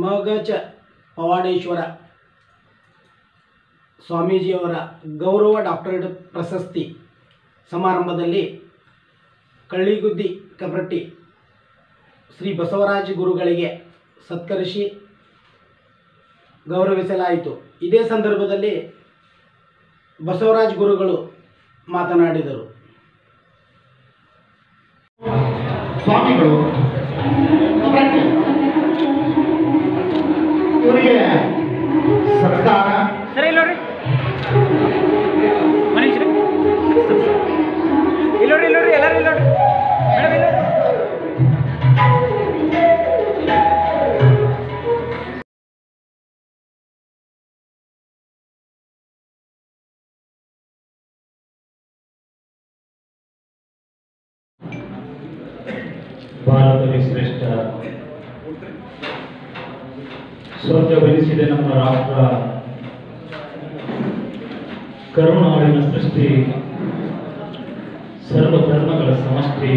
ಮಗಚ ಪವಾಡೇಶ್ವರ ಸ್ವಾಮೀಜಿಯವರ ಗೌರವ ಡಾಕ್ಟರೇಟ್ ಪ್ರಶಸ್ತಿ ಸಮಾರಂಭದಲ್ಲಿ ಕಳ್ಳಿಗುದ್ದಿ ಕಬರಟ್ಟಿ ಶ್ರೀ ಬಸವರಾಜ ಗುರುಗಳಿಗೆ ಸತ್ಕರಿಸಿ ಗೌರವಿಸಲಾಯಿತು. ಇದೇ ಸಂದರ್ಭದಲ್ಲಿ ಬಸವರಾಜ ಗುರುಗಳು ಮಾತನಾಡಿದರು. ಸ್ವಾಮಿಗಳು ಇವರಿಗೆ ಸರ್ಕಾರ ಸರಿ ಇಲ್ಲೋಡ್ರಿ ಮನೀಶ್ ಇಲ್ಲೋಡ್ರಿ ಎಲ್ಲರೂ ಇಲ್ಲೋಡ್ರಿ ಮೇಡಮ್ ಇಲ್ಲೋಡ್ರಿ. ಭಾರತದಲ್ಲಿ ಶ್ರೇಷ್ಠ ಸ್ವರ್ಗವೆನಿಸಿದೆ ನಮ್ಮ ರಾಷ್ಟ್ರ, ಕರುನಾಡಿನ ಸೃಷ್ಟಿ, ಸರ್ವ ಧರ್ಮಗಳ ಸಮಷ್ಟಿ,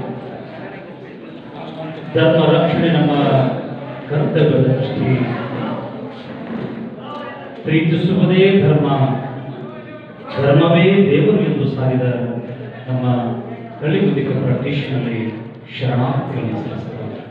ಧರ್ಮ ರಕ್ಷಣೆ ನಮ್ಮ ಕರ್ತವ್ಯದ ದೃಷ್ಟಿ, ಪ್ರೀತಿಸುವುದೇ ಧರ್ಮ, ಧರ್ಮವೇ ದೇವರು ಎಂದು ಸಾರಿದ ನಮ್ಮ ಕಳ್ಳಿಗುದ್ದಿ ಕಬರಟ್ಟಿಯಲ್ಲಿ ಶರಣಾರ್ಥಿಗಳನ್ನು ಸಲ್ಲಿಸುತ್ತಾರೆ.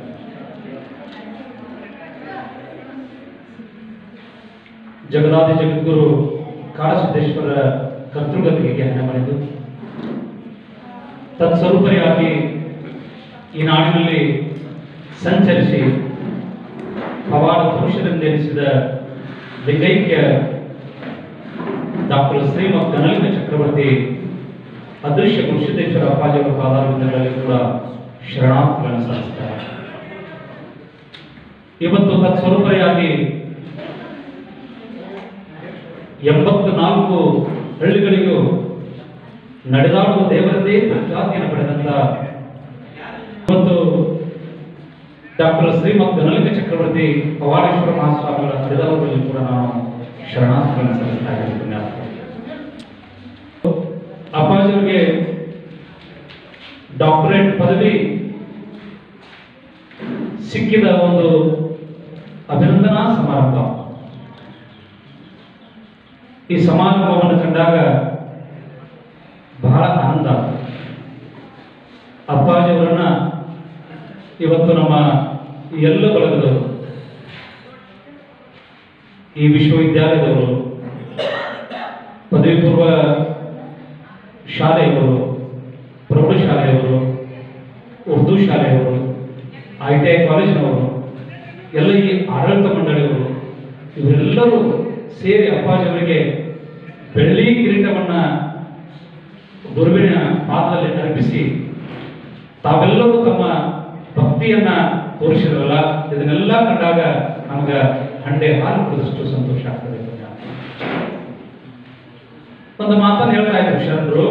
ಜಗದಾದಿ ಜಗದ್ಗುರು ಕಾಡಸಿದ್ದೇಶ್ವರ ಕರ್ತೃಗತಿಗೆ ಹಣ ಮಾಡಿದ್ದು ತತ್ಸ್ವರೂಪರಿಯಾಗಿ ಈ ನಾಡಿನಲ್ಲಿ ಸಂಚರಿಸಿ ಪವಾಡ ಪುರುಷರೆಂದೆನಿಸಿದ ಲಿಂಗೈಕ್ಯ ಡಾಕ್ಟರ್ ಶ್ರೀಮದ್ ಘನಲಿಂಗ ಚಕ್ರವರ್ತಿ ಅದೃಶ್ಯ ಗುರುಸಿದ್ದೇಶ್ವರ ಅಪ್ಪಾಜಿಯವರ ಪಾದಾರವಿಂದಗಳಲ್ಲಿ ಕೂಡ ಶರಣಾರ್ಥಿಗಳನ್ನು ಸಲ್ಲಿಸುತ್ತಾರೆ. ಇವತ್ತು ತತ್ಸ್ವರೂಪರಿಯಾಗಿ 84 ಹಳ್ಳಿಗಳಿಗೂ ನಡೆದಾಡುವ ದೇವರದೇ ಪ್ರಖ್ಯಾತಿಯನ್ನು ಪಡೆದಂತ ಇವತ್ತು ಡಾಕ್ಟರ್ ಶ್ರೀಮದ್ ಘನಲಿಂಗ ಚಕ್ರವರ್ತಿ ಪವಾಡೇಶ್ವರ ಮಹಾಸ್ವಾಮಿಗಳ ನಡೆದಾಡುವಲ್ಲಿ ಕೂಡ ನಾನು ಶರಣಾರ್ಥಿಗಳನ್ನು ಸಲ್ಲಿಸ್ತಾ ಇದ್ದೇನೆ. ಅಪ್ಪಾಜಿಯವರಿಗೆ ಡಾಕ್ಟರೇಟ್ ಪದವಿ ಸಿಕ್ಕಿದ ಒಂದು ಅಭಿನಂದನಾ ಸಮಾರಂಭ. ಈ ಸಮಾರಂಭವನ್ನು ಕಂಡಾಗ ಬಹಳ ಆನಂದ. ಅಪ್ಪಾಜಿಯವರನ್ನ ಇವತ್ತು ನಮ್ಮ ಎಲ್ಲ ಬಳಗದವರು, ಈ ವಿಶ್ವವಿದ್ಯಾಲಯದವರು, ಪದವಿ ಪೂರ್ವ ಶಾಲೆಯವರು, ಪ್ರೌಢಶಾಲೆಯವರು, ಉರ್ದು ಶಾಲೆಯವರು, ITI ಕಾಲೇಜಿನವರು, ಎಲ್ಲ ಈ ಆಡಳಿತ ಮಂಡಳಿಯವರು, ಇವರೆಲ್ಲರೂ ಸೇರಿ ಅಪ್ಪಾಜಿಯವರಿಗೆ ಬೆಳ್ಳಿ ಕಿರೀಟವನ್ನ ಗುರುವಿನ ಪಾದದಲ್ಲಿ ಅರ್ಪಿಸಿ ತಾವೆಲ್ಲರೂ ತಮ್ಮ ಭಕ್ತಿಯನ್ನ ತೋರಿಸಿದ್ರಲ್ಲ, ಇದನ್ನೆಲ್ಲ ಕಂಡಾಗ ನಮಗೆ ಹಂಡೆ ಹಾಲು ಕುಡಿದಷ್ಟು ಸಂತೋಷ ಆಗ್ತದೆ. ಒಂದು ಮಾತನ್ನು ಹೇಳ್ತಾ ಇದ್ರು ಶರಣರು,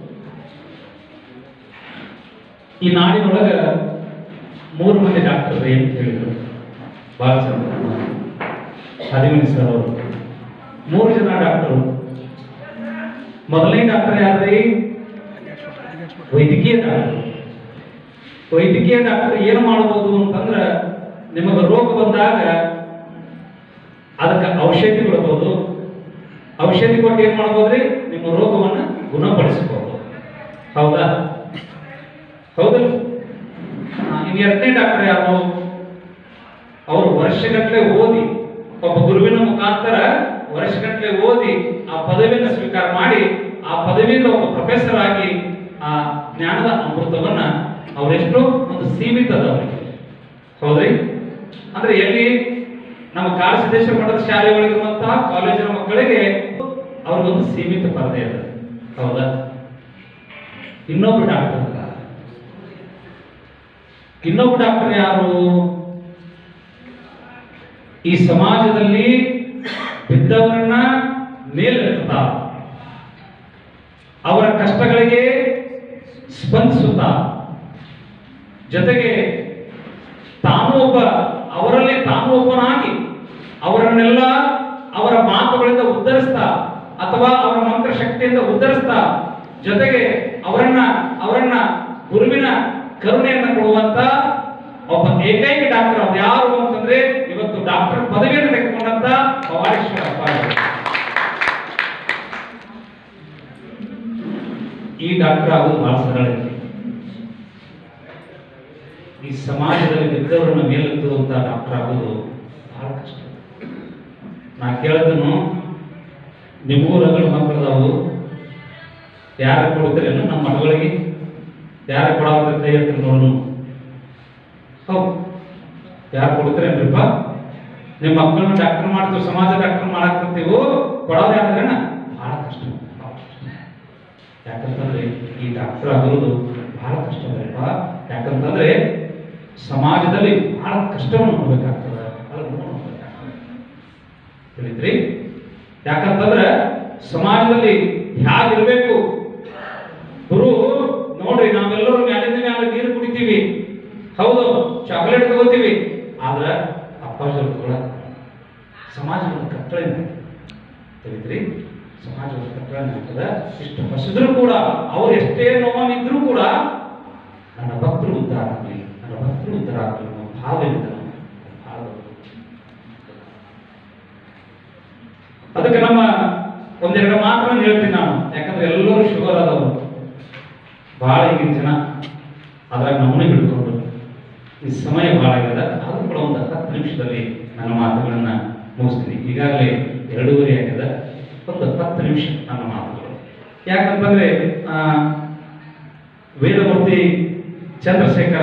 ಈ ನಾಡಿನೊಳಗ 3 ಮಂದಿ ಡಾಕ್ಟರ್ ಅಂತ ಹೇಳಿದ್ರು. ಬಹಳ ಚಂದ ಹದಿಮನಿ ಸರ್ ಅವರು 3 ಜನ ಡಾಕ್ಟರು. ಮೊದಲನೇ ಡಾಕ್ಟರ್ ಯಾರ್ರಿ? ವೈದ್ಯಕೀಯ ಡಾಕ್ಟರ್. ವೈದ್ಯಕೀಯ ಡಾಕ್ಟರ್ ಏನು ಮಾಡಬಹುದು ಅಂತಂದ್ರೆ, ನಿಮಗೆ ರೋಗ ಬಂದಾಗ ಅದಕ್ಕೆ ಔಷಧಿ ಕೊಡಬಹುದು. ಔಷಧಿ ಕೊಟ್ಟು ಏನ್ ಮಾಡ್ಬೋದ್ರಿ? ನಿಮ್ಮ ರೋಗವನ್ನು ಗುಣಪಡಿಸಬಹುದು. ಹೌದಾ? ಹೌದಲ್ಲ? ಇನ್ನು ಎರಡನೇ ಡಾಕ್ಟರ್ ಯಾರು? ಅವರು ವರ್ಷಗಟ್ಟಲೆ ಓದಿ, ಒಬ್ಬ ಗುರುವಿನ ಮುಖಾಂತರ ವರ್ಷಗಟ್ಟಲೆ ಓದಿ ಆ ಪದವಿಯನ್ನು ಸ್ವೀಕಾರ ಮಾಡಿ ಆ ಪದವಿಯಿಂದ ಒಬ್ಬ ಪ್ರೊಫೆಸರ್ ಆಗಿ ಆ ಜ್ಞಾನದ ಅಮೃತವನ್ನ ಅವರೆಷ್ಟು ಒಂದು ಸೀಮಿತದವರಿಗೆ. ಹೌದ್ರಿ? ಅಂದ್ರೆ ಎಲ್ಲಿ ನಮ್ಮ ಕಾಡಸಿದ್ದೇಶ್ವರ ಮಠದ ಶಾಲೆಗಳಿರುವಂತಹ ಕಾಲೇಜಿನ ಮಕ್ಕಳಿಗೆ ಅವ್ರಿಗೊಂದು ಸೀಮಿತ ಪರದೆ ಅದ. ಹೌದಾ? ಇನ್ನೊಬ್ಬ ಡಾಕ್ಟರ್ ಯಾರು? ಈ ಸಮಾಜದಲ್ಲಿ ಬಿದ್ದವರನ್ನ ಮೇಲೆತ್ತುತ್ತಾ, ಅವರ ಕಷ್ಟಗಳಿಗೆ ಸ್ಪಂದಿಸುತ್ತಾ, ಜೊತೆಗೆ ಅವರಲ್ಲಿ ತಾನು ಒಬ್ಬನಾಗಿ ಅವರನ್ನೆಲ್ಲ ಅವರ ಮಾತುಗಳಿಂದ ಉದ್ಧರಿಸ್ತಾ ಅಥವಾ ಅವರ ಮಂತ್ರ ಶಕ್ತಿಯಿಂದ ಉದ್ಧರಿಸ್ತಾ, ಜೊತೆಗೆ ಅವರನ್ನ ಗುರುವಿನ ಕರುಣೆಯನ್ನು ಕೊಡುವಂತ ಒಬ್ಬ ಏಕೈಕ ಡಾಕ್ಟರ್ ಅವ್ರು ಯಾರು ಅಂತಂದ್ರೆ ಇವತ್ತು ಇವತ್ತು ಡಾಕ್ಟರ್ ಪದವಿಯನ್ನು ತೆಗೆದುಕೊಂಡಂತ ಭವಾನೀಶ್ವರ ಅಪ್ಪಾಜಿ. ಈ ಡಾಕ್ಟರ್ ಆಗೋದು ಬಹಳ ಸರಳ ಐತಿ. ಈ ಸಮಾಜದಲ್ಲಿ ಬಿದ್ದವರನ್ನ ಮೇಲೆತ್ತುವಂತ ಡಾಕ್ಟರ್ ಆಗೋದು ಬಹಳ ಕಷ್ಟ. ನಾ ಕೇಳದನು, ನಿಮಗೂ ರಗಡ ಮಕ್ಕಳದಾವು, ಯಾರ ಕೊಡ್ತೀರೇನು ನಮ್ಮ ಮಗಳಿಗೆ? ಯಾರ ಕೊಡಾವ ಕೈ ಹತ್ರ ನೋಡು. ಹೌದು, ಯಾರು ಕೊಡ್ತೀರೇನ್ರಿಪ್ಪ? ನಿಮ್ಮ ಮಕ್ಕಳನ್ನ ಡಾಕ್ಟರ್ ಮಾಡ್ತೀವಿ, ಸಮಾಜ ಡಾಕ್ಟರ್ ಮಾಡಾಕ್ತಿರ್ತೀವಿ, ಕೊಡೋದು ಯಾರಂದ್ರೇನ ಬಹಳ ಕಷ್ಟ. ಯಾಕಂತಂದ್ರೆ ಈ ಡಾಕ್ಟರ್ ಆಗೋದು ಬಹಳ ಕಷ್ಟ ಅದಪ್ಪ. ಯಾಕಂತಂದ್ರೆ ಸಮಾಜದಲ್ಲಿ ಬಹಳ ಕಷ್ಟವನ್ನು ನೋಡ್ಬೇಕಾಗ್ತದೆ, ತಿಳಿದ್ರಿ? ಯಾಕಂತಂದ್ರೆ ಸಮಾಜದಲ್ಲಿ ಹೇಗಿರ್ಬೇಕು ಗುರು ನೋಡ್ರಿ, ನಾವೆಲ್ಲರೂ ಮ್ಯಾಲಿಂದ ಮ್ಯಾಲ ನೀರು ಕುಡಿತೀವಿ, ಹೌದು, ಚಾಕ್ಲೇಟ್ ತಗೋತೀವಿ, ಆದ್ರೆ ಅಪ್ಪಾಜಿ ತಗೊಳ ಸಮಾಜದ ಕಟ್ಟಳೆ ತಿಳಿದ್ರಿ? ಸಮಾಜದ ಕಟ್ಟಳೆ ಆಗ್ತದ. ಇಷ್ಟು ಹಸಿದ್ರು ಕೂಡ ಅವ್ರು ಎಷ್ಟೇ ನೋವನ್ನಿದ್ರು ಕೂಡ ನನ್ನ ಭಕ್ತರು ಉದ್ಧಾರ ಆಗಲಿ, ನನ್ನ ಭಕ್ತರು ಉದ್ಧಾರ ಆಗಲಿ ಅನ್ನೋ ಭಾವ ಇರ್ತದೆ. ಅದಕ್ಕೆ ನಮ್ಮ ಒಂದೆರಡು ಮಾತನ್ನು ಹೇಳ್ತೀನಿ ನಾನು. ಯಾಕಂದ್ರೆ ಎಲ್ಲರೂ ಶುಗರ್ ಆದವರು ಬಹಳ ಈಗಿನ ಜನ, ಅದ್ರಾಗ ನಮ್ಮನೆ ಹಿಡ್ಕೊಂಡು ಈ ಸಮಯ ಬಹಳ ಆಗ್ಯದ. ಅದು ಕೂಡ ಒಂದು 10 ನಿಮಿಷದಲ್ಲಿ ನನ್ನ ಮಾತುಗಳನ್ನ ಮುಗಿಸ್ತೀನಿ. ಈಗಾಗಲೇ 2:30 ಆಗ್ಯದ. ಒಂದು 10 ನಿಮಿಷ ನನ್ನ ಮಾತುಗಳು. ಯಾಕಂತಂದ್ರೆ ವೇದಮೂರ್ತಿ ಚಂದ್ರಶೇಖರ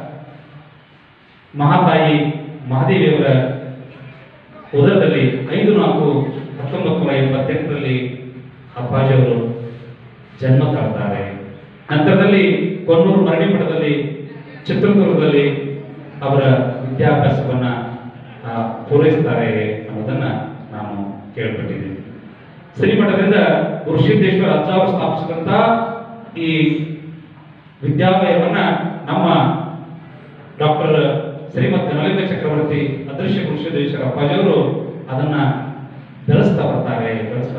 ಮಹಾತಾಯಿ ಮಹಾದೇವಿಯವರ ಉದರದಲ್ಲಿ 5/4/1988ರಲ್ಲಿ ಅಪ್ಪಾಜಿಯವರು ಜನ್ಮ ತಾಳ್ತಾರೆ. ನಂತರದಲ್ಲಿ ಕೊನ್ನೂರು ಮರಡಿ ಮಠದಲ್ಲಿ ಚಿತ್ರದುರ್ಗದಲ್ಲಿ ಅವರ ವಿದ್ಯಾಭ್ಯಾಸವನ್ನ ಪೂರೈಸ್ತಾರೆ ಅನ್ನೋದನ್ನ ನಾನು ಕೇಳ್ಪಟ್ಟಿದ್ದೀನಿ. ಶ್ರೀಮಠದಿಂದ ಗುರುಸಿದ್ದೇಶ್ವರ ಅಜ್ಜ ಅವರು ಸ್ಥಾಪಿಸಿದಂತ ಈ ವಿದ್ಯಾಲಯವನ್ನ ನಮ್ಮ ಡಾಕ್ಟರ್ ಶ್ರೀಮತ್ ಘನಲಿಂಗ ಚಕ್ರವರ್ತಿ ಅದೃಶ್ಯ ಗುರುಸಿದ್ದೇಶ್ವರ ಅಪ್ಪಾಜಿಯವರು ಅದನ್ನ ಬೆಳೆಸ್ತಾ ಬರ್ತಾರೆ.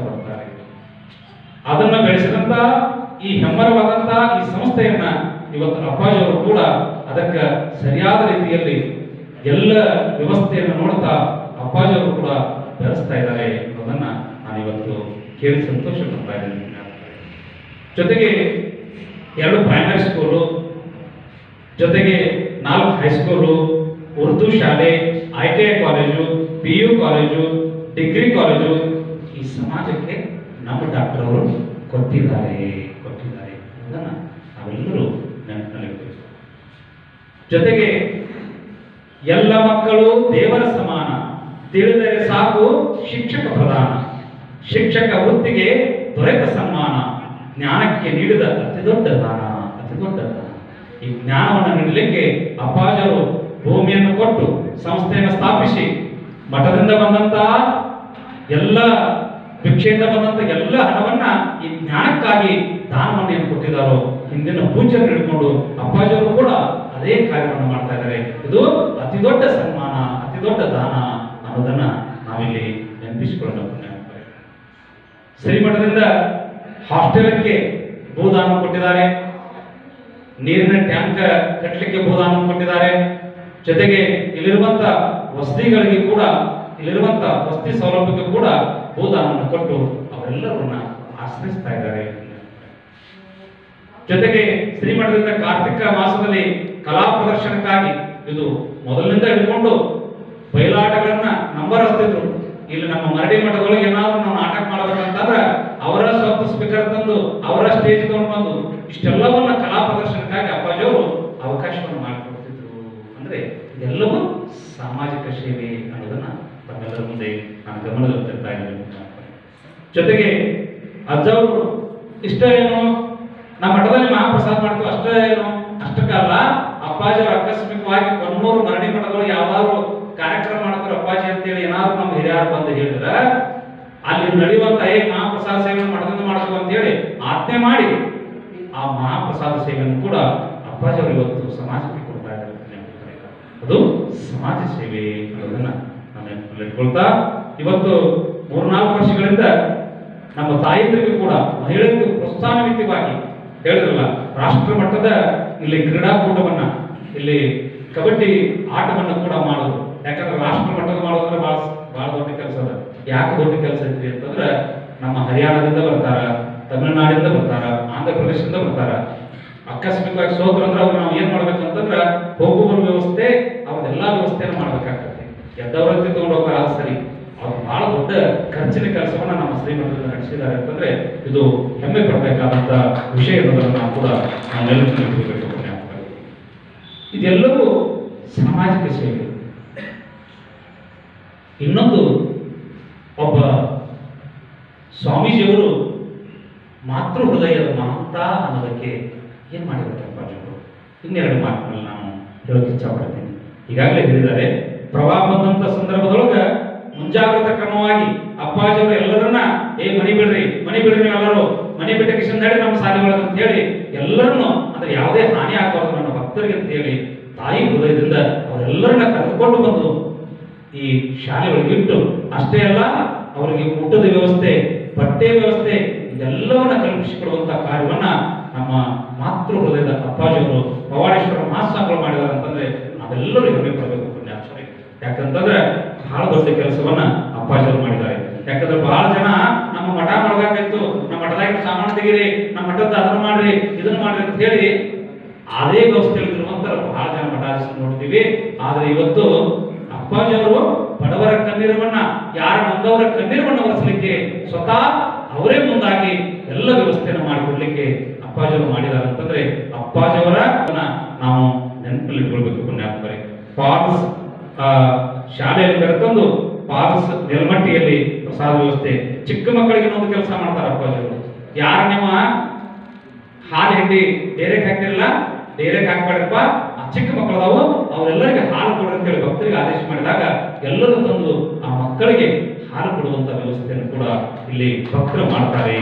ಅದನ್ನ ಬೆಳೆಸಿದಂತ ಈ ಹೆಮ್ಮರವಾದಂತ ಈ ಸಂಸ್ಥೆಯನ್ನ ಇವತ್ತು ಅಪ್ಪಾಜಿಯವರು ಕೂಡ ಅದಕ್ಕೆ ಸರಿಯಾದ ರೀತಿಯಲ್ಲಿ ಎಲ್ಲ ವ್ಯವಸ್ಥೆಯನ್ನು ನೋಡ್ತಾ ಅಪ್ಪಾಜಿಯವರು ಕೂಡ ಬೆಳೆಸ್ತಾ ಇದ್ದಾರೆ ಅನ್ನೋದನ್ನ ನಾನು ಇವತ್ತು ಕೇಳಿ ಸಂತೋಷ ಪಡ್ತಾ ಇದ್ದೀನಿ. ಜೊತೆಗೆ 2 ಪ್ರೈಮರಿ ಸ್ಕೂಲು, ಜೊತೆಗೆ 4 ಹೈಸ್ಕೂಲು, ಉರ್ದು ಶಾಲೆ, ITI college, PU college, degree college ಈ ಸಮಾಜಕ್ಕೆ ನಮ್ಮ ಡಾಕ್ಟರ್ ಅವರು ಕೊಟ್ಟಿದ್ದಾರೆ ಅದನ್ನ ನಾವೆಲ್ಲರೂ ನೆನಪಿನಲ್ಲಿರಬೇಕು. ಜೊತೆಗೆ ಎಲ್ಲ ಮಕ್ಕಳು ದೇವರ ಸಮಾನ, ತಿಳಿದರೆ ಸಾಕು ಶಿಕ್ಷಕ ಪ್ರಧಾನ, ಶಿಕ್ಷಕ ವೃತ್ತಿಗೆ ದೊರೆತ ಸನ್ಮಾನ, ಜ್ಞಾನಕ್ಕೆ ನೀಡಿದ ಅತಿ ದೊಡ್ಡ ದಾನ. ಈ ಜ್ಞಾನವನ್ನು ನೀಡಲಿಕ್ಕೆ ಅಪ್ಪಾಜಿಯವರು ಭೂಮಿಯನ್ನು ಕೊಟ್ಟು ಸಂಸ್ಥೆಯನ್ನು ಸ್ಥಾಪಿಸಿ ಮಠದಿಂದ ಬಂದಂತ ಎಲ್ಲ ಭಿಕ್ಷೆಯಿಂದ ಬಂದಂತ ಎಲ್ಲ ಹಣವನ್ನ ಈ ಜ್ಞಾನಕ್ಕಾಗಿ ದಾನವನ್ನು ಏನು ಕೊಟ್ಟಿದ್ದಾರೋ ಹಿಂದಿನ ಪೂಜ್ಯರು ಹಿಡ್ಕೊಂಡು ಅಪ್ಪಾಜಿಯವರು ಕೂಡ ಅದೇ ಕಾರ್ಯವನ್ನು ಮಾಡ್ತಾ ಇದ್ದಾರೆ. ಇದು ಅತಿ ದೊಡ್ಡ ಸನ್ಮಾನ, ಅತಿ ದೊಡ್ಡ ದಾನ ಅನ್ನೋದನ್ನ ನಾವಿಲ್ಲಿ ನೆನಪಿಸಿಕೊಳ್ಳಬೇಕು. ಶ್ರೀಮಠದಿಂದ ಹಾಸ್ಟೆಲ್ಗೆ ಭೂದಾನ ಕೊಟ್ಟಿದ್ದಾರೆ, ನೀರಿನ ಟ್ಯಾಂಕ್ ಕಟ್ಟಲಿಕ್ಕೆ ಭೂದಾನ ಕೊಟ್ಟಿದ್ದಾರೆ. ಜೊತೆಗೆ ಇಲ್ಲಿರುವಂತ ವಸತಿಗಳಿಗೆ ಕೂಡ, ಇಲ್ಲಿರುವಂತ ವಸತಿ ಸೌಲಭ್ಯಕ್ಕೆ ಕೂಡ ಭೂದಾನವನ್ನು ಕೊಟ್ಟು ಅವರೆಲ್ಲರನ್ನ ಆಶ್ರಯಿಸ್ತಾ ಇದ್ದಾರೆ. ಜೊತೆಗೆ ಶ್ರೀಮಠದಿಂದ ಕಾರ್ತಿಕ ಮಾಸದಲ್ಲಿ ಕಲಾ ಪ್ರದರ್ಶನಕ್ಕಾಗಿ ಇದು ಮೊದಲಿನಿಂದ ಹಿಡ್ಕೊಂಡು ಬಯಲಾಟಗಳನ್ನ ನಂಬರ್ ಹಚ್ತಿದ್ರು. ಇಲ್ಲಿ ನಮ್ಮ ಮರಡಿ ಮಠದೊಳಗೆ ಏನಾದ್ರು ನಾವು ನಾಟಕ ಮಾಡಬೇಕಂತಂದ್ರೆ ಅವರ ಸ್ವಂತ ಸ್ಪೀಕರ್ ತಂದು ಅವರ ಸ್ಟೇಜ್ ತಗೊಂಡು ಬಂದು ಇಷ್ಟೆಲ್ಲವನ್ನ ಕಲಾ ಪ್ರದರ್ಶನಕ್ಕಾಗಿ ಅಪ್ಪಾಜಿಯವರು ಅವಕಾಶವನ್ನು ಮಾಡಿಕೊಡ್ತಿದ್ರು. ಅಂದ್ರೆ ಇದೆಲ್ಲವೂ ಸಾಮಾಜಿಕ ಸೇವೆ ಅನ್ನೋದನ್ನ ತಮ್ಮೆಲ್ಲರ ಮುಂದೆ ನಾನು ಗಮನದಲ್ಲಿ ತರ್ತಾ ಇದ್ದೀನಿ. ಜೊತೆಗೆ ಅಜ್ಜವರು ಇಷ್ಟ ಏನು, ನಮ್ಮ ಮಠದಲ್ಲಿ ಮಹಾಪ್ರಸಾದ ಮಾಡ್ತೀವಿ ಅಷ್ಟೇ ಏನು, ಅಷ್ಟಕ್ಕಲ್ಲ ಅಪ್ಪಾಜಿಯವರು ಆಕಸ್ಮಿಕವಾಗಿ ಕೊನ್ನೂರು ಮರಡಿ ಮಠದೊಳಗೆ ಯಾವ್ದಾದ್ರು ಕಾರ್ಯಕ್ರಮ ಮಾಡ್ತಾರೆ ಅಪ್ಪಾಜಿ ಅಂತೇಳಿ ಏನಾದ್ರು ನಮ್ಮ ಹಿರಿಯರು ಬಂದು ಹೇಳಿದ್ರೆ ಅಲ್ಲಿ ನಡೆಯುವಂತ ಮಹಾಪ್ರಸಾದ ಸೇವೆಯನ್ನು ಮಠದಿಂದ ಮಾಡ್ತೀವಿ ಅಂತೇಳಿ ಆಜ್ಞೆ ಮಾಡಿ ಆ ಮಹಾಪ್ರಸಾದ ಸೇವೆಯನ್ನು ಕೂಡ ಅಪ್ಪಾಜಿಯವರು ಇವತ್ತು ಸಮಾಜಕ್ಕೆ ಕೊಡ್ತಾ ಇದ್ದಾರೆ. ಅದು ಸಮಾಜ ಸೇವೆ ಅನ್ನೋದನ್ನ ನಾನು ಇಟ್ಕೊಳ್ತಾ ಇವತ್ತು 3-4 ವರ್ಷಗಳಿಂದ ನಮ್ಮ ತಾಯಂದ್ರಿಗೂ ಕೂಡ ಮಹಿಳೆಯರಿಗೂ ಪ್ರೋತ್ಸಾಹನಿಮಿತ್ತವಾಗಿ ಹೇಳಿದ್ರಲ್ಲ, ರಾಷ್ಟ್ರ ಮಟ್ಟದ ಇಲ್ಲಿ ಕ್ರೀಡಾಕೂಟವನ್ನ, ಇಲ್ಲಿ ಕಬಡ್ಡಿ ಆಟವನ್ನು ಕೂಡ ಮಾಡೋದು. ಯಾಕಂದ್ರೆ ರಾಷ್ಟ್ರ ಮಟ್ಟದ ಮಾಡೋದಂದ್ರೆ ಭಾಳ ದೊಡ್ಡ ಕೆಲಸ ಅದ. ಯಾಕೆ ದೊಡ್ಡ ಕೆಲಸ ಐತಿ ಅಂತಂದ್ರೆ ನಮ್ಮ ಹರಿಯಾಣದಿಂದ ಬರ್ತಾರ, ತಮಿಳುನಾಡಿಂದ ಬರ್ತಾರ, ಆಂಧ್ರ ಪ್ರದೇಶದಿಂದ ಬರ್ತಾರ. ಆಕಸ್ಮಿಕವಾಗಿ ಸೋತ್ರ ಅಂದ್ರೆ ಅವ್ರು ನಾವು ಏನ್ ಮಾಡ್ಬೇಕಂತಂದ್ರ ಹೋಗುವ ವ್ಯವಸ್ಥೆ ಅವ್ರದ್ದೆಲ್ಲಾ ವ್ಯವಸ್ಥೆಯನ್ನು ಮಾಡ್ಬೇಕಾಗ್ತದೆ. ಎದ್ದವರಂತೆ ತಗೊಂಡು ಹೋಗ್ತಾರೆ, ಅದು ಸರಿ. ಅವ್ರು ಬಹಳ ದೊಡ್ಡ ಖರ್ಚಿನ ಕೆಲಸವನ್ನ ನಮ್ಮ ಶ್ರೀಮಠದಿಂದ ನಡೆಸಿದ್ದಾರೆ ಅಂತಂದ್ರೆ ಇದು ಹೆಮ್ಮೆ ಪಡಬೇಕಾದಂತ ವಿಷಯ ಅನ್ನೋದನ್ನು ನಾವು ಕೂಡ ನಾವೆಲ್ಲರೂ ತಿಳಿದುಕೊಳ್ಳಬೇಕು. ಇದೆಲ್ಲವೂ ಸಾಮಾಜಿಕ ಸೇವೆ. ಇನ್ನೊಂದು, ಒಬ್ಬ ಸ್ವಾಮೀಜಿಯವರು ಮಾತೃ ಹೃದಯದ ಮಹಂತ ಅನ್ನೋದಕ್ಕೆ ಏನ್ ಮಾಡಿದಾರಪ್ಪ ಜನರು, ಇನ್ನೆರಡು ಮಾತುಗಳಲ್ಲಿ ನಾನು ಹೇಳೋಕೆ ಇಚ್ಛಪಡ್ತೀನಿ. ಈಗಾಗಲೇ ಹೇಳಿದ್ದಾರೆ, ಪ್ರವಾಹ ಬಂದಂತ ಸಂದರ್ಭದೊಳಗ ಮುಂಜಾಗ್ರತಾ ಕ್ರಮವಾಗಿ ಅಪ್ಪಾಜಿಯವರು ಎಲ್ಲರನ್ನ ಮನಿ ಬಿಡ್ರಿ ನೀವೆಲ್ಲರೂ ಮನೆ ಬಿಟ್ಟ ಕಿಶನ್ ಹೇಳಿ ನಮ್ಮ ಶಾಲೆ ಒಳಗೆ ಅಂತ ಹೇಳಿ ಎಲ್ಲರನ್ನು, ಅಂದ್ರೆ ಯಾವುದೇ ಹಾನಿ ಆಗಬಾರ್ದು ನನ್ನ ಭಕ್ತರಿಗೆ ಅಂತ ಹೇಳಿ ತಾಯಿ ಹೃದಯದಿಂದ ಅವರೆಲ್ಲರನ್ನ ಕರೆದುಕೊಂಡು ಬಂದು ಈ ಶಾಲೆ ಒಳಗೆ ಇಟ್ಟು, ಅಷ್ಟೇ ಅಲ್ಲ ಅವರಿಗೆ ಊಟದ ವ್ಯವಸ್ಥೆ, ಬಟ್ಟೆ ವ್ಯವಸ್ಥೆ ಇದೆಲ್ಲವನ್ನ ಕಲ್ಪಿಸಿಕೊಡುವಂತ ಕಾರ್ಯವನ್ನ ನಮ್ಮ ಮಾತೃ ಹೃದಯದ ಅಪ್ಪಾಜಿಯವರು ಪವಾಡೇಶ್ವರ ಮಹಾಸ್ವಾಮಿಗಳು ಮಾಡಿದಾರೆ ಅಂತಂದ್ರೆ ನಾವೆಲ್ಲರೂ ಹೆಮ್ಮೆ ಪಡಬೇಕು. ಯಾಕಂತಂದ್ರೆ ಬಹಳ ದೊಡ್ಡ ಕೆಲಸವನ್ನ ಅಪ್ಪಾಜಿಯವರು ಮಾಡಿದ್ದಾರೆ. ಯಾಕಂದ್ರೆ ಬಹಳ ಜನ ನಮ್ಮ ಮಠ ಮಾಡ್ಬೇಕಾಯ್ತು, ನಮ್ಮ ಮಠದಾಗ ಸಾಮಾನು ತೆಗೀರಿ, ನಮ್ಮ ಮಠದ ಅದನ್ನ ಮಾಡ್ರಿ ಇದನ್ನ ಮಾಡ್ರಿ ಅಂತ ಹೇಳಿ ಅದೇ ವ್ಯವಸ್ಥೆಯಲ್ಲಿ ಇರುವಂತ ಬಹಳ ಜನ ಮಠಾಧೀಶರು ನೋಡ್ತೀವಿ. ಆದ್ರೆ ಇವತ್ತು ಅಪ್ಪಾಜಿಯವರು ಬಡವರ ಕಣ್ಣೀರವನ್ನ, ಯಾರ ನೊಂದವರ ಕಣ್ಣೀರವನ್ನ ಒರೆಸಲಿಕ್ಕೆ ಸ್ವತಃ ಅವರೇ ಮುಂದಾಗಿ ಎಲ್ಲ ವ್ಯವಸ್ಥೆಯನ್ನು ಮಾಡಿಕೊಡ್ಲಿಕ್ಕೆ ಅಪ್ಪಾಜಿಯವರು ಮಾಡಿದ್ದಾರೆ ಅಂತಂದ್ರೆ ಅಪ್ಪಾಜಿಯವರ ನಾವು ನೆನಪಲ್ಲಿ ಇಟ್ಕೊಳ್ಬೇಕು. ಪುಣ್ಯಾತ್ಮರೇ, ಪಾರ್ಕ್ಸ್ ಶಾಲೆಯಲ್ಲಿ ಕರೆತಂದು ಪಾರ್ಕ್ಸ್ ನೆಲಮಟ್ಟಿಯಲ್ಲಿ ಪ್ರಸಾದ ವ್ಯವಸ್ಥೆ, ಚಿಕ್ಕ ಮಕ್ಕಳಿಗೆ ಒಂದು ಕೆಲಸ ಮಾಡ್ತಾರೆ ಅಪ್ಪಾಜಿಯವರು. ಯಾರು ನಿಮ್ಮ ಹಾಲು ಹಿಂಡಿ ಡೇರೆಗೆ ಹಾಕ್ತಿರಲ್ಲ, ಡೇರೆಗೆ ಹಾಕ್ಬೇಡಪ್ಪ, ಆ ಚಿಕ್ಕ ಮಕ್ಕಳದಾವು ಅವರೆಲ್ಲರಿಗೆ ಹಾಲು ಕೊಡ್ರಿ ಅಂತ ಹೇಳಿ ಭಕ್ತರಿಗೆ ಆದೇಶ ಮಾಡಿದಾಗ ಎಲ್ಲರೂ ತಂದು ಆ ಮಕ್ಕಳಿಗೆ ಹಾಲು ಕೊಡುವಂತ ವ್ಯವಸ್ಥೆಯನ್ನು ಕೂಡ ಇಲ್ಲಿ ಭಕ್ತರು ಮಾಡ್ತಾರೆ.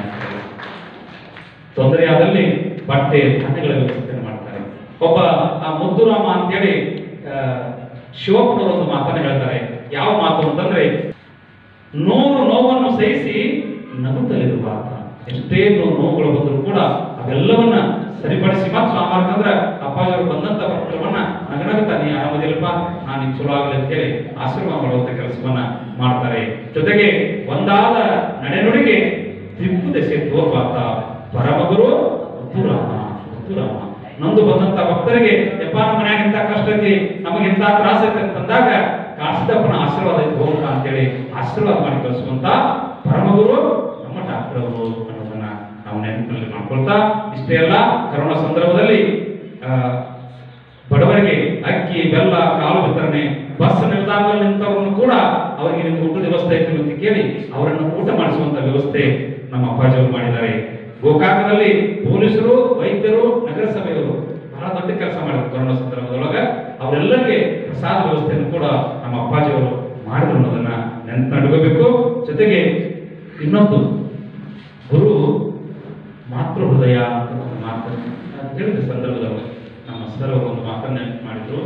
ತೊಂದರೆ ಆದಲ್ಲಿ ಬಟ್ಟೆ ಧಾನ್ಯಗಳ ವ್ಯವಸ್ಥೆಯನ್ನು ಮಾಡ್ತಾರೆ. ಒಬ್ಬ ಆ ಮುದ್ದುರಾಮ ಅಂತೇಳಿ ಶಿವಪ್ಪನವರು ಒಂದು ಮಾತನ್ನು ಹೇಳ್ತಾರೆ. ಯಾವ ಮಾತು ಅಂತಂದ್ರೆ, ನೋವನ್ನು ಸಹಿಸಿ ನಗುತ್ತಲಿರುವ ಆತ, ಎಷ್ಟೇ ನೋವುಗಳು ಬಂದರೂ ಕೂಡ ಅವೆಲ್ಲವನ್ನ ಸರಿಪಡಿಸಿ ಮತ್ತೆ ಸ್ವಾಮಾರ್ಕಂದ್ರ ಅಪ್ಪಾಜಿಯವರು ಬಂದಂತ ಭಕ್ತರವನ್ನ ನಗನಗುತ್ತಾ ನೀ ಆರಾಮದಿಲ್ಲಪ್ಪ, ನಾನು ನಿನ್ ಚಲೋ ಆಗಲಿ ಅಂತ ಹೇಳಿ ಆಶೀರ್ವಾದ ಮಾಡುವಂತ ಕೆಲಸವನ್ನ ಮಾಡ್ತಾರೆ. ಜೊತೆಗೆ ಒಂದಾದ ನಡೆನುಡಿಗೆ ತ್ರಿಪುದೆಸೆ ತೋರ್ಪಾತ ಪರಮಗುರು ಮುತ್ತುರಾಮ. ನೊಂದು ಬಂದಂತ ಭಕ್ತರಿಗೆ ಯಪ್ಪ ನಮ್ಮ ಮನ್ಯಾಗ ಇಂಥ ಕಷ್ಟ ಐತಿ, ನಮಗಿಂತ ತ್ರಾಸ ಐತಿ ಅಂತಂದಾಗ ಕಾಸಿದಪ್ಪನ ಆಶೀರ್ವಾದ ಐತಿ ಹೋಗ್ತಾ ಅಂತೇಳಿ ಆಶೀರ್ವಾದ ಮಾಡಿ ಕಳಿಸುವಂತ ಪರಮಗುರು ನಮ್ಮ ಡಾಕ್ಟರ್ ಅವರು ಅನ್ನೋದನ್ನ ನಾವು ನೆನಪಿನಲ್ಲಿ ಮಾಡ್ಕೊಳ್ತಾ, ಇಷ್ಟೇ ಅಲ್ಲ ಕರೋನಾ ಸಂದರ್ಭದಲ್ಲಿ ಬಡವರಿಗೆ ಅಕ್ಕಿ, ಬೆಲ್ಲ, ಕಾಳು ವಿತರಣೆ, ಬಸ್ ನಿಲ್ದಾಣದಲ್ಲಿ ನಿಂತವ್ರನ್ನು ಕೂಡ ಅವರಿಗೆ ನಿಮ್ಗೆ ಊಟದ ವ್ಯವಸ್ಥೆ ಐತಿ ಅಂತ ಕೇಳಿ ಅವರನ್ನು ಊಟ ಮಾಡಿಸುವಂತ ವ್ಯವಸ್ಥೆ ನಮ್ಮ ಅಪ್ಪಾಜಿಯವರು ಮಾಡಿದ್ದಾರೆ. ಗೋಕಾಕದಲ್ಲಿ ಪೊಲೀಸರು, ವೈದ್ಯರು, ನಗರಸಭೆಯವರು ಬಹಳ ದೊಡ್ಡ ಕೆಲಸ ಮಾಡಿದ್ರು ಕೊರೋನಾ ಸಂದರ್ಭದೊಳಗ. ಅವರೆಲ್ಲರಿಗೆ ಪ್ರಸಾದ ವ್ಯವಸ್ಥೆಯನ್ನು ಕೂಡ ನಮ್ಮ ಅಪ್ಪಾಜಿಯವರು ಮಾಡಿದ್ರು ಅನ್ನೋದನ್ನ ನೆನಪಿನಡ್ಕೋಬೇಕು. ಜೊತೆಗೆ ಇನ್ನೊಂದು, ಗುರು ಮಾತೃ ಹೃದಯ ಅಂತ ಒಂದು ಮಾತನ್ನು ಹೇಳಿದ ಸಂದರ್ಭದಲ್ಲಿ ನಮ್ಮ ಸರ್ ಒಂದು ಮಾತನ್ನ ನೆನಪು ಮಾಡಿದ್ರು.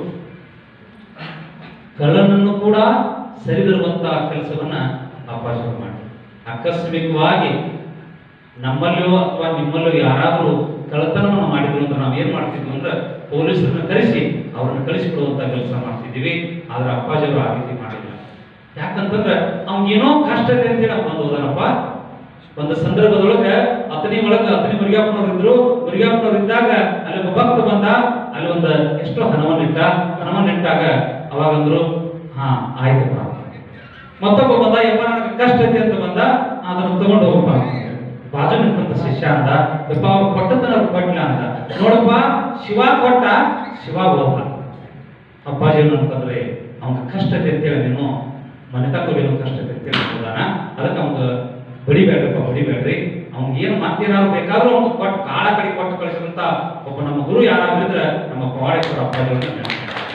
ಕಳ್ಳನನ್ನು ಕೂಡ ಸರಿದಿರುವಂತ ಕೆಲಸವನ್ನ ಅಪ್ಪಾಜಿಯವರು ಮಾಡಿದ್ರು. ಆಕಸ್ಮಿಕವಾಗಿ ನಮ್ಮಲ್ಲೋ ಅಥವಾ ನಿಮ್ಮಲ್ಲೋ ಯಾರಾದರೂ ಕಳ್ಳತನವನ್ನು ಮಾಡಿದ್ರು ಅಂತ ನಾವು ಏನ್ ಮಾಡ್ತಿದ್ವಿ ಅಂದ್ರೆ ಪೊಲೀಸರನ್ನ ಕರೆಸಿ ಅವ್ರನ್ನ ಕಳಿಸಿಕೊಡುವಂತ ಕೆಲಸ ಮಾಡ್ತಿದ್ದೀವಿ. ಆದ್ರೆ ಅಪ್ಪಾಜಿಯವರು ಆ ರೀತಿ ಮಾಡಿಲ್ಲ. ಯಾಕಂತಂದ್ರೆ ಅವ್ನಿಗೇನೋ ಕಷ್ಟ ಇದೆ ಅಂತ ಹೇಳಿ ಬಂದು ಹೋದನಪ್ಪ. ಒಂದು ಸಂದರ್ಭದೊಳಗ ಅತನಿ ಮುರಿಗಾಪನವ್ರು ಇದ್ರು. ಮುರಿಗಾಪನವ್ರು ಇದ್ದಾಗ ಅಲ್ಲಿ ಒಬ್ಬ ಭಕ್ತ ಬಂದ, ಅಲ್ಲಿ ಒಂದು ಎಷ್ಟೋ ಹಣವನ್ನಿಟ್ಟಾಗ ಅವಾಗಂದ್ರು ಹಾ ಆಯ್ತಪ್ಪ. ಮತ್ತೊಬ್ಬ ಬಂದ, ಯಪ್ಪ ನನಗೆ ಕಷ್ಟ ಐತಿ ಅಂತ ಬಂದ, ಅದನ್ನು ತಗೊಂಡು ಹೋಗಪ್ಪ. ಬಾಜು ನಿಂತ ಶಿಷ್ಯ ಅಂದ, ಯಪ್ಪ ಅವ್ರು ಕೊಟ್ಟದನ್ನ ಅವ್ರು ಕೊಟ್ಟಿಲ್ಲ ಅಂತ. ನೋಡಪ್ಪ, ಶಿವ ಕೊಟ್ಟ, ಶಿವ ಹೋದ. ಅಪ್ಪಾಜಿ ಅಂತಂದ್ರೆ ಅವ್ನ ಕಷ್ಟ ಐತಿ ಅಂತೇಳಿ ನೀನು ಮನೆ ತಗೋದೇನು ಕಷ್ಟ ಐತಿ ಅಂತೇಳಿ ಹೋದಾನ. ಅದಕ್ಕೆ ಅವ್ಗ ಬಡಿಬೇಡ್ರಿ, ಅವ್ನಿಗೆ ಏನು ಮತ್ತೇನಾದ್ರು ಬೇಕಾದ್ರೂ ಅವ್ನು ಕೊಟ್ಟು ಕಾಳ ಕಡೆ ಕೊಟ್ಟು ಕಳಿಸಿದಂತ ಒಬ್ಬ ನಮ್ಮ ಗುರು ಯಾರಾದ್ರಿದ್ರೆ ನಮ್ಮ ಪವಾಡೇಶ್ವರ ಅಪ್ಪಾಜಿಯವ್ರನ್ನ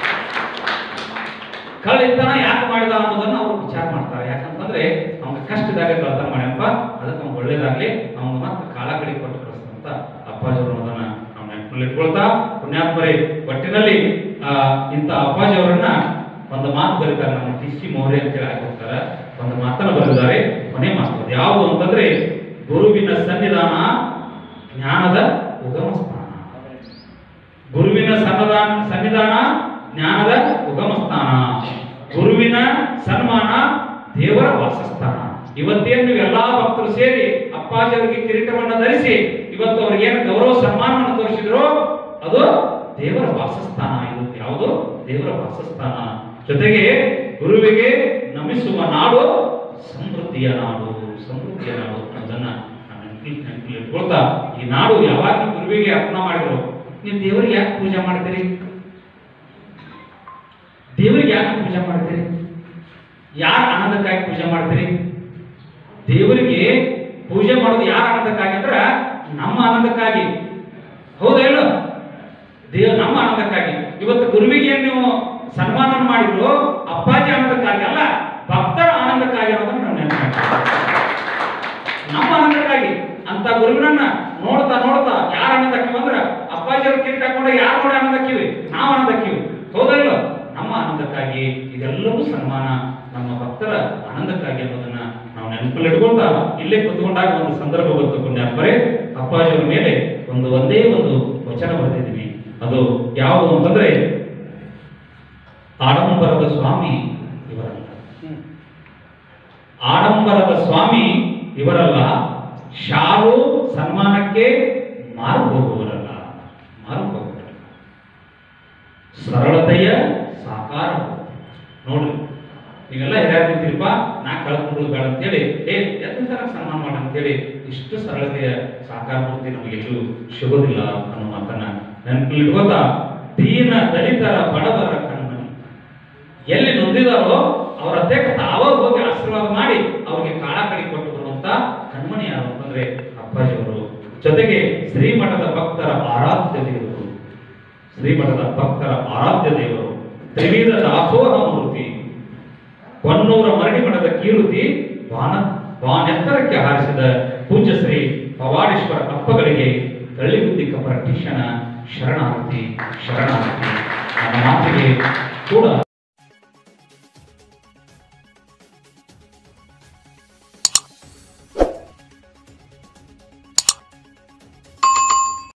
ಕಳ್ಳ ಇದ್ದಾನ ಯಾಕೆ ಮಾಡಿದ ಅನ್ನೋದನ್ನ ಅವ್ರು ವಿಚಾರ ಮಾಡ್ತಾರೆ. ಯಾಕಂತಂದ್ರೆ ಅವ್ನಿಗೆ ಕಷ್ಟದಾಗ ಕಳ್ತನ ಮಾಡ್ಯಪ್ಪ, ಅದಕ್ಕೆ ಅವ್ನು ಒಳ್ಳೇದಾಗ್ಲಿ, ಅವ್ನ ಮತ್ತೆ ಕಾಳ ಕಡೆ ಕೊಟ್ಟು ಕಳಿಸಿದಂತ ಅಪ್ಪಾಜಿಯವರು ಅನ್ನೋದನ್ನ ನಾವು ನೆನಪಿನಲ್ಲಿ ಇಟ್ಕೊಳ್ತಾ, ಪುಣ್ಯಾತ್ಮರೇ, ಒಟ್ಟಿನಲ್ಲಿ ಇಂಥ ಅಪ್ಪಾಜಿಯವರನ್ನ ಒಂದು ಮಾತು ಬರೀತಾರೆ. ನಮ್ಮ ಟಿ.ಸಿ. ಮೌರ್ಯ ಅಂತೇಳಿ ಆಗಿರ್ತಾರೆ, ಒಂದು ಮಾತನ್ನು ಬರೆದಿದ್ದಾರೆ. ಕೊನೆ ಮಾತು ಯಾವುದು ಅಂತಂದ್ರೆ, ಗುರುವಿನ ಸನ್ನಿಧಾನ ಜ್ಞಾನದ ಉಗಮ ಸ್ಥಾನ. ಗುರುವಿನ ಸನ್ನಿಧಾನ ಜ್ಞಾನದ ಉಗಮ ಸ್ಥಾನ. ಗುರುವಿನ ಸನ್ಮಾನ ದೇವರ ವಾಸಸ್ಥಾನ. ಇವತ್ತೇನು ನೀವು ಎಲ್ಲಾ ಭಕ್ತರು ಸೇರಿ ಅಪ್ಪಾಜಿ ಅವರಿಗೆ ಕಿರೀಟವನ್ನು ಧರಿಸಿ ಇವತ್ತು ಅವ್ರಿಗೆ ಏನು ಗೌರವ ಸನ್ಮಾನವನ್ನು ತೋರಿಸಿದ್ರು ಅದು ದೇವರ ವಾಸಸ್ಥಾನ. ಇದು ಯಾವುದು? ದೇವರ ವಾಸಸ್ಥಾನ. ಜೊತೆಗೆ ಗುರುವಿಗೆ ನಮಿಸುವ ನಾಡು ಸಮೃದ್ಧಿಯ ನಾಡು, ಸಮೃದ್ಧಿಯ ನಾಡು ಅದನ್ನ ಇಟ್ಕೊಳ್ತಾ ಈ ನಾಡು ಯಾವಾಗ ಗುರುವಿಗೆ ಅರ್ಪಣೆ ಮಾಡಿದ್ರು, ನೀವು ದೇವರಿಗೆ ಯಾಕೆ ಪೂಜೆ ಮಾಡ್ತೀರಿ? ದೇವರಿಗೆ ಯಾಕೆ ಪೂಜೆ ಮಾಡ್ತೀರಿ? ಯಾರ ಆನಂದಕ್ಕಾಗಿ ಪೂಜೆ ಮಾಡ್ತೀರಿ? ದೇವರಿಗೆ ಪೂಜೆ ಮಾಡೋದು ಯಾರ ಆನಂದಕ್ಕಾಗಿ ಅಂದ್ರ ನಮ್ಮ ಆನಂದಕ್ಕಾಗಿ. ಹೌದಾ ಇಲ್ಲ? ನಮ್ಮ ಆನಂದಕ್ಕಾಗಿ. ಇವತ್ತು ಗುರುವಿಗೆ ನೀವು ಸನ್ಮಾನ ಮಾಡಿದ್ರು ಅಪ್ಪಾಜಿ ಆನಂದಕ್ಕಾಗಿ ಅಲ್ಲ, ಭಕ್ತರ ಆನಂದಕ್ಕಾಗಿ ಅನ್ನೋದನ್ನ ನಾವು ನೆನಪು. ನಮ್ಮ ಆನಂದಕ್ಕಾಗಿ ಅಂತ ಗುರುವಿನನ್ನ ನೋಡ್ತಾ ನೋಡ್ತಾ ಯಾರ ಆನಂದಕ್ಕಿವಿ ಅಂದ್ರ ಅಪ್ಪಾಜಿ ಅವ್ರ ಕಿರೀಟ ಹಾಕೊಂಡ ಯಾರು ನೋಡಿ ಆನಂದಕ್ಕಿವಿ? ನಾವು ಆನಂದಕ್ಕಿವಿ. ಹೌದಾ ಇಲ್ಲ? ನಮ್ಮ ಆನಂದಕ್ಕಾಗಿ ಇದೆಲ್ಲವೂ ಸನ್ಮಾನ ನಮ್ಮ ಭಕ್ತರ ಆನಂದಕ್ಕಾಗಿ ಅನ್ನೋದನ್ನ ನಾವು ನೆನಪಲ್ಲಿ ಇಟ್ಕೊಂಡ ಇಲ್ಲೇ ಕೂತ್ಕೊಂಡಾಗ ಒಂದು ಸಂದರ್ಭ ಬಂತು. ಪುಣ್ಯಾತ್ಮರೇ, ಅಪ್ಪಾಜಿಯವರ ಮೇಲೆ ಒಂದೇ ಒಂದು ವಚನ ಬರೆದಿದ್ದೀವಿ. ಅದು ಯಾವುದು ಅಂತಂದ್ರೆ ಆಡಂಬರದ ಸ್ವಾಮಿ ಇವರಲ್ಲ, ಆಡಂಬರದ ಸ್ವಾಮಿ ಇವರಲ್ಲ, ಶಾಲು ಸನ್ಮಾನಕ್ಕೆ ಮಾರು ಹೋಗುವವರಲ್ಲ, ಮಾರು ಹೋಗುವವರಲ್ಲ, ಸರಳತೆಯ ಸಾಕಾರ. ನೋಡ್ರಿ, ನೀವೆಲ್ಲ ಹಿರಿಯರು ನಿಂತಿರಪ್ಪ, ನಾ ಕಳ್ಕೊಂಡು ಬೇಡ ಅಂತೇಳಿ ಎತ್ತಿನ ಸನ್ಮಾನ ಮಾಡ ಅಂತೇಳಿ ಇಷ್ಟು ಸರಳತೆಯ ಸಾಕಾರ ಮೂರ್ತಿ ನಮಗೆಲ್ಲೂ ಸಿಗೋದಿಲ್ಲ ಅನ್ನೋ ಮಾತನ್ನ ನೆನಪಿಟ್ಕೋತಾ, ದೀನ ದಲಿತರ ಬಡವರ ಕಣ್ಮಣಿ ಎಲ್ಲಿ ನೊಂದಿದಾರೋ ಅವರ ತೆಕ್ಕ ತಾವಾಗ ಹೋಗಿ ಆಶೀರ್ವಾದ ಮಾಡಿ ಅವ್ರಿಗೆ ಕಾಳ ಕಡಿ ಕೊಟ್ಟು ಬರುವಂತ ಕಣ್ಮಣಿ ಯಾರು ಅಂತಂದ್ರೆ ಅಪ್ಪಾಜಿಯವರು. ಜೊತೆಗೆ ಶ್ರೀಮಠದ ಭಕ್ತರ ಆರಾಧ್ಯ ದೇವರು, ಶ್ರೀಮಠದ ಭಕ್ತರ ಆರಾಧ್ಯ ದೇವರು, ತ್ರಿವಿಧ ದಾಸೋಹ ಮೂರ್ತಿ, ಹೊನ್ನೂರ ಮರಡಿ ಮಠದ ಕೀರುತಿ, ವಾನೆತ್ತರಕ್ಕೆ ಹಾರಿಸಿದ ಪೂಜ್ಯ ಶ್ರೀ ಪವಾಡೇಶ್ವರ ಅಪ್ಪಗಳಿಗೆ ಕಳ್ಳಿಗುದ್ದಿ ಕಪರ ಟಿಷನ ಶರಣಾರ್ಥಿ ಶರಣಾರ್ಥಿ. ನಮ್ಮ ಮಾತಿಗೆ ಕೂಡ